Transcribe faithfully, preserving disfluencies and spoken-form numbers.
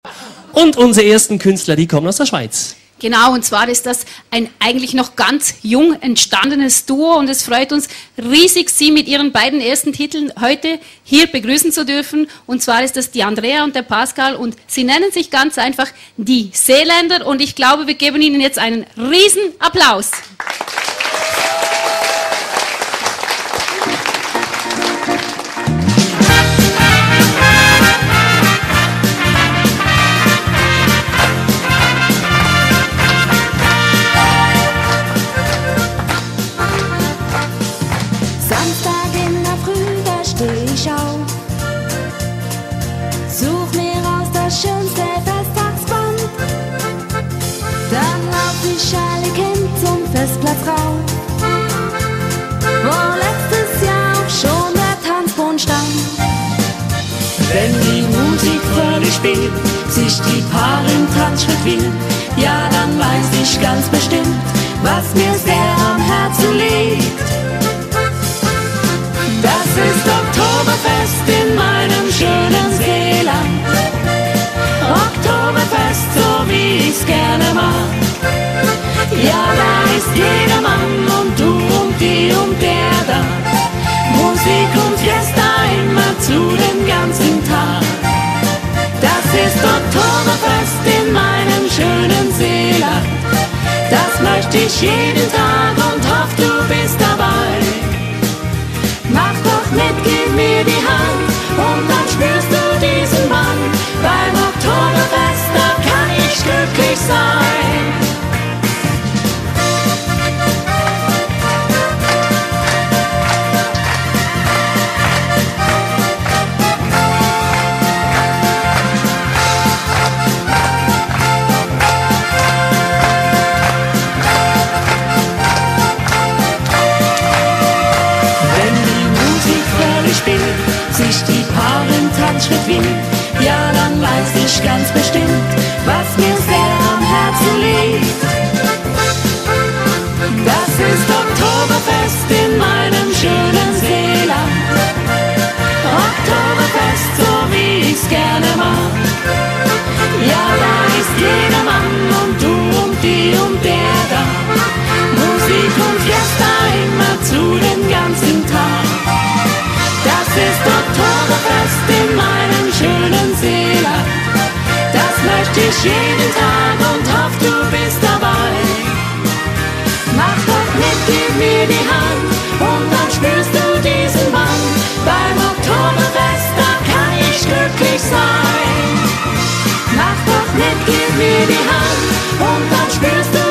Und unsere ersten Künstler, die kommen aus der Schweiz. Genau, und zwar ist das ein eigentlich noch ganz jung entstandenes Duo und es freut uns riesig, Sie mit Ihren beiden ersten Titeln heute hier begrüßen zu dürfen. Und zwar ist das die Andrea und der Pascal und Sie nennen sich ganz einfach die Seeländer und ich glaube, wir geben Ihnen jetzt einen riesen Applaus. Such mir raus das schönste Festtagsband, dann lauf ich alle Kind zum Festplatz rauf, wo letztes Jahr auch schon der Tanzboden stand. Wenn die Musik fröhlich spielt, sich die Paare im Tanzschritt wählen, ja dann weiß ich ganz bestimmt, was mir sehr am Herzen liegt. Das ist Oktoberfest in meinem schönen Seeland. Oktoberfest, so wie ich's gerne mag. Ja, da ist jeder Mann und du und die und der da. Musik und Fiesta immer zu den ganzen Tag. Das ist Oktoberfest in meinem schönen Seeland. Das möchte ich jeden Tag und hoff, du bist dabei. Mach doch mit, gib mir die Hand und dann spürst du diesen Mann. Beim Oktoberfest, da kann ich glücklich sein. Sich die Paare im Tanzschritt wählen, ja dann weiß ich ganz bestimmt, was mir sehr am Herzen liegt. Das ist Oktoberfest in meinem schönen Seeland. Oktoberfest, so wie ich's gerne mag. Ja, da ist jeder Mann und du und die und der da. Musik und Fiesta immer zu den ganzen Tag. Das ist Oktoberfest in meinem schönen Seeland. Das möchte ich jeden Tag und hoff, du bist dabei. Mach doch mit, gib mir die Hand und dann spürst du diesen Mann. Beim Oktoberfest, da kann ich glücklich sein. Mach doch mit, gib mir die Hand und dann spürst du